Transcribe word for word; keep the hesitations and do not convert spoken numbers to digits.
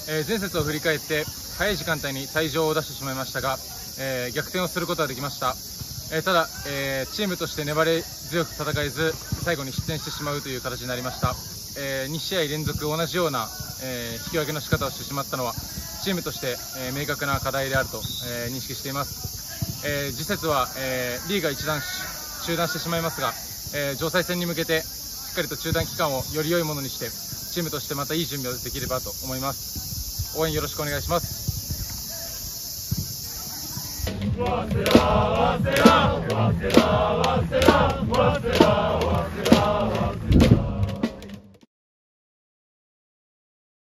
えー、前節を振り返って早い時間帯に退場を出してしまいましたが、えー、逆転をすることができました。えー、ただ、えー、チームとして粘り強く戦えず最後に失点してしまうという形になりました。えー、に試合連続同じような、えー、引き分けの仕方をしてしまったのはチームとして、えー、明確な課題であると、えー、認識しています。えー、次節は、えー、リーグが一段中断してしまいますが、えー、城西戦に向けてしっかりと中断期間をより良いものにしてチームとしてまたいい準備をできればと思います。応援よろしくお願いします。早稲田、早稲田、早稲田、早稲田、早稲田。